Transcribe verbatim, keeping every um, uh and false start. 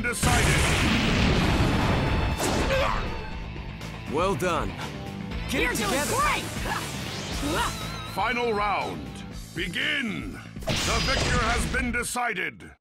decided. Well done. Get You're it doing together. great! Final round. Begin. The victor has been decided.